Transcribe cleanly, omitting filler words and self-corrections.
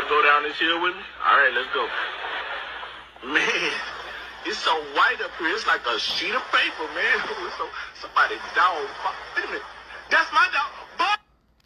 to go down this hill with me? All right, let's go. Man, it's so white up here. It's like a sheet of paper, man. Somebody dog. Wait a minute. That's my dog.